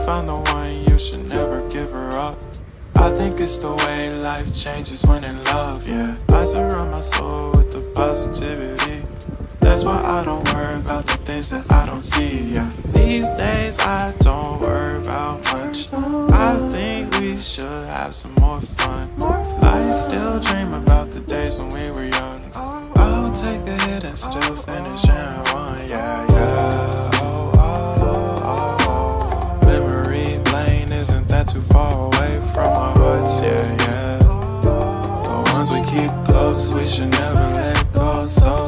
found the one, you should never give her up. I think it's the way life changes when in love, yeah. I surround my soul with the positivity. That's why I don't worry about the things that I don't see, yeah. These days I don't worry about much. I think we should have some more fun. I still dream about the days when we were young. I'll take a hit and still finish in one, yeah, yeah. Oh, oh, oh, oh. Memory lane isn't that too far away from our hearts, yeah, yeah. The ones we keep close, we should never let go, so